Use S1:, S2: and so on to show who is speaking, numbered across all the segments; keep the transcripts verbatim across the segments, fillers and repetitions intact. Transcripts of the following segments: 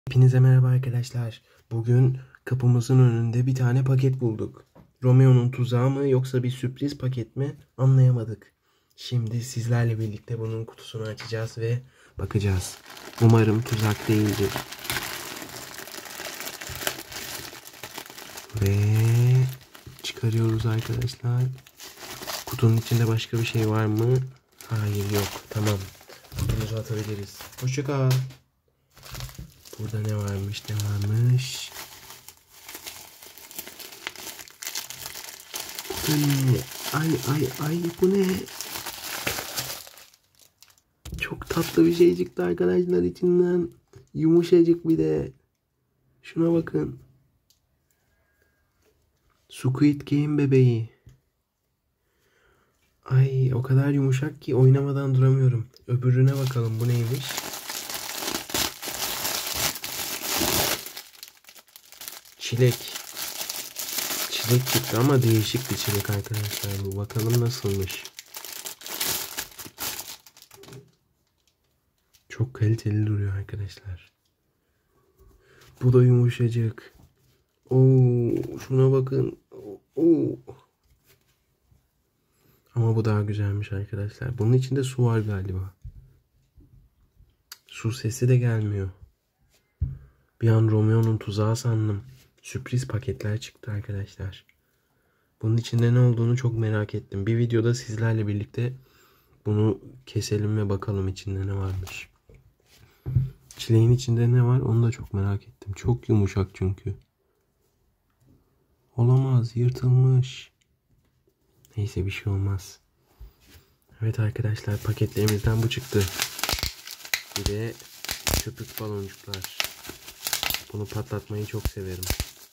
S1: Hepinize merhaba arkadaşlar. Bugün kapımızın önünde bir tane paket bulduk. Romeo'nun tuzağı mı yoksa bir sürpriz paket mi anlayamadık. Şimdi sizlerle birlikte bunun kutusunu açacağız ve bakacağız. Umarım tuzak değildir. Ve çıkarıyoruz arkadaşlar. Kutunun içinde başka bir şey var mı? Hayır, yok. Tamam. Kutumuzu atabiliriz. Hoşça kal. Burada ne varmış ne varmış. Bu ne? Ay ay ay bu ne? Çok tatlı bir şey çıktı arkadaşlar içinden. Yumuşacık bir de. Şuna bakın. Squid Game bebeği. Ay o kadar yumuşak ki oynamadan duramıyorum. Öbürüne bakalım, bu neymiş? Çilek. Çilek çıktı ama değişik bir çilek arkadaşlar bu. Bakalım nasılmış. Çok kaliteli duruyor arkadaşlar. Bu da yumuşacık. Oo, şuna bakın. Oo. Ama bu daha güzelmiş arkadaşlar. Bunun içinde su var galiba. Su sesi de gelmiyor. Bir an Romeo'nun tuzağı sandım. Sürpriz paketler çıktı arkadaşlar. Bunun içinde ne olduğunu çok merak ettim. Bir videoda sizlerle birlikte bunu keselim ve bakalım içinde ne varmış. Çileğin içinde ne var onu da çok merak ettim. Çok yumuşak çünkü. Olamaz, yırtılmış. Neyse, bir şey olmaz. Evet arkadaşlar, paketlerimizden bu çıktı. Bir de köpük baloncuklar. Bunu patlatmayı çok severim.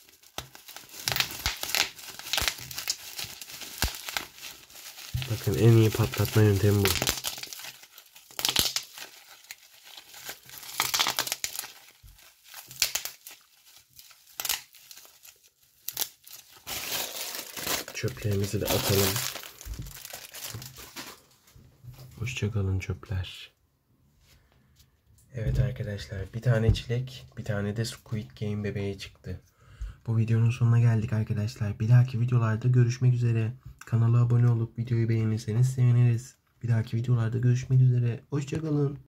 S1: Bakın, en iyi patlatma yöntemi bu. Çöplerimizi de atalım. Hoşça kalın çöpler. Evet arkadaşlar, bir tane çilek, bir tane de Squid Game bebeği çıktı. Bu videonun sonuna geldik arkadaşlar. Bir dahaki videolarda görüşmek üzere. Kanala abone olup videoyu beğenirseniz seviniriz. Bir dahaki videolarda görüşmek üzere. Hoşça kalın.